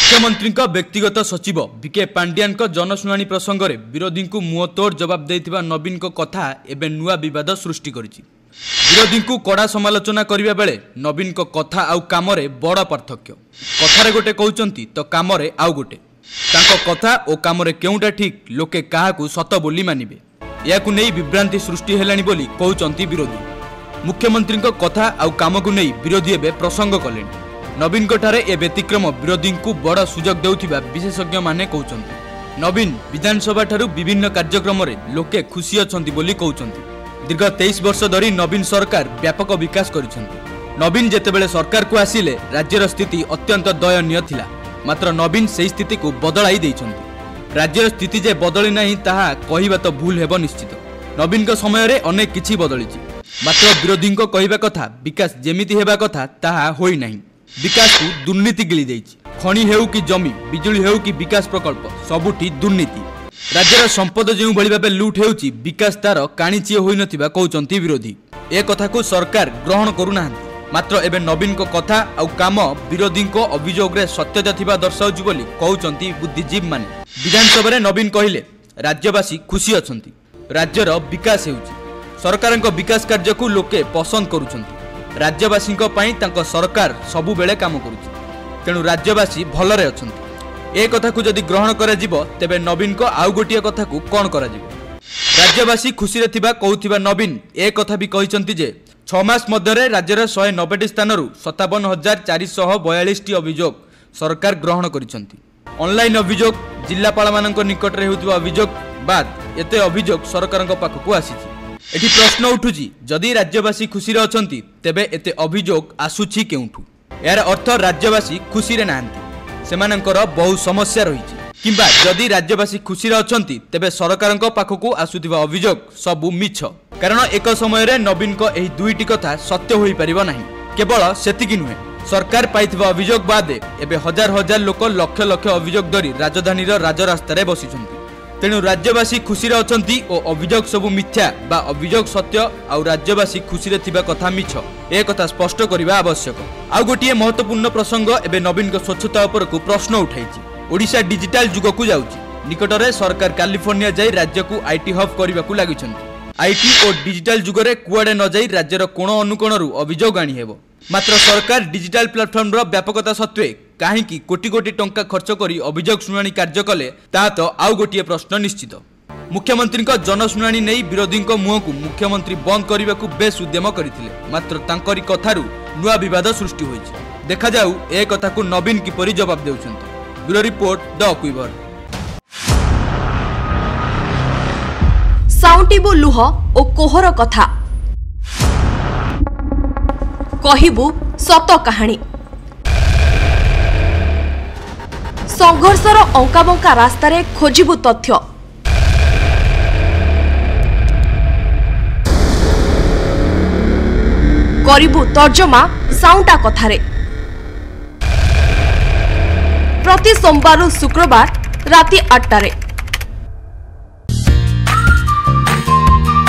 मुख्यमंत्री व्यक्तिगत सचिव बीके पांड्यान जनशुणाणी प्रसंग में विरोधी को मुहतोड़ जवाब देथिबा नवीन कथा एवं नुआ विवाद सृष्टि करिछि। विरोधी को कड़ा समालोचना करिबा बेले नवीन कथा आउ काम रे बड़ पार्थक्य। कथारे गोटे कहउचंती तो काम रे आउ गोटे। तांको कथा और काम रे केउटा ठीक लोके काहाकू सत बोली मानिबे याकू नै विभ्रांति सृष्टि हेलानी बोली कहउचंती विरोधी। मुख्यमंत्री कथा आउ काम को नै विरोधी एबे प्रसंग कलेनी। नवीन ठारे ए व्यतिक्रम विरोधी को बड़ सुजोग देउथिबा विशेषज्ञ माने कहउचंती। नवीन विधानसभा ठारू विभिन्न कार्यक्रम रे लोके खुशी अछंती बोली कहउचंती। दीर्घ 23 वर्ष धरी नवीन सरकार व्यापक विकास करिसंती। नवीन जेतेबेले सरकार को आसिले राज्यर स्थिति अत्यंत दयनीय थिला, मात्र नवीन सेही स्थिति को बदलाई दैछंती। राज्यर स्थिति जे बदली नाही ताहा कहिबा तो भूल हेबो निश्चित। नवीन को समय रे अनेक किछि बदलिछि, मात्र विरोधी को कहिबा कथा विकास जेमिति हेबा कथा ताहा होई नाही। विकास को दुर्नीति गिली जाइछि। खणी हेउ कि जमी, बिजुली हेउ कि विकास प्रकल्प सबुठी दुर्नीति। राज्यर संपद जेउ भली भाबे लूट हेउछि विकास तार काणीचिए होई नथिबा कहउचंती विरोधी। ए कथा को सरकार ग्रहण करू नाहंती, मात्र एबे नवीन को कथा आउ काम विरोधी को अभियोग रे सत्यता थिबा दर्शाउछि बोली कहउचंती बुद्धिजीवी माने। विधानसभा रे नवीन कहिले राज्यवासी खुशी अछंती। राज्यर विकास हेउछि, सरकारक विकास कार्य को लोके पसंद करूछंती। राज्यवासी तांको सरकार सबु बेले काम करुछि, तेणु राज्यवासी भलरे अछंती। ए कथा को जदि ग्रहण करा जिवो तेबे नवीन को आउ गोटिया कथा को कोन करा जिवो। राज्यवासी खुशी रे थिबा कहउथिबा नवीन ए कथा भी कहिसंती जे 6 मास मध्यरे राज्यर 190 स्थानरू 57,442 टी अभियोग सरकार ग्रहण करिसंती। ऑनलाइन अभियोग जिल्लापाल मानक निकट रे हेउथिबा अभियोग बाद एते अभियोग सरकारक पाखकू आसीछि। एठी प्रश्न उठुची, जदि राज्यवासी खुशी रे अछंती तेबे एते अभियोग आसुची केउठू? यार अर्थ राज्यवासी खुशी रे नाहंती, सेमानकर बहु समस्या रहिछि। किंबा जदि राज्यवासी खुशी रे अछंती तेबे सरकारक पाखकू आसुथिबा अभियोग सबु मिछ। कारण एक समय रे नवीन को एही दुईटी कथा सत्य होई परिबो नाही। केवल सेतिकी नुहे, सरकार पाइथिबा अभियोग बाद एबे हजार हजार लोक लक्ष लक्ष अभियोग धरी राजधानी रो राजरास्ता रे बसिछंती। तेणु राज्यवासी खुशी रे अछंती और अभियोग सबु मिथ्या बा अभियोग सत्य आउ राज्यवासी खुशी रे थिबा कथा मिछ, ए कथा स्पष्ट करिबा आवश्यक। आउ गोटिए महत्वपूर्ण प्रसंग एबे नवीन को स्वच्छता उपर को प्रश्न उठाइछि। ओडिशा डिजिटल जुग को जाउछि। निकटरे सरकार कैलिफोर्निया जाई राज्य को आईटी हब करिबा को लागिछंती। आईटी और डिजिटल जुग रे कुआडे न जाई राज्यर कोण अनुकोणरू अभियोग आनी हेबो, मात्र सरकार डिजिटल प्लेटफॉर्म रो व्यापकता सत्वे काहेकि कोटी कोटी टंका खर्च करी अभियोग शुणाणी कार्य कले ता तो आउ गोटिए प्रश्न निश्चित। मुख्यमंत्री जनशुणाणी नहीं विरोधी मुह को मुख्यमंत्री बंद करने को बेस उद्यम करथिले, मात्र तांकरी कथारू नुआ विवाद सृष्टि होइछि। देखा जाऊ ए कथा को नवीन किपरि जवाब देउछन्ती। Bureau report the quiver. साउंटिबो लुह ओ कोहर कथा कहिबु सत कहानी। संघर्षर अंकाबंका रास्तारे खोजिबु तथ्य। करिबु तर्जमा साउंटा कथारे। प्रति सोमवार शुक्रवार राति 8 टारे।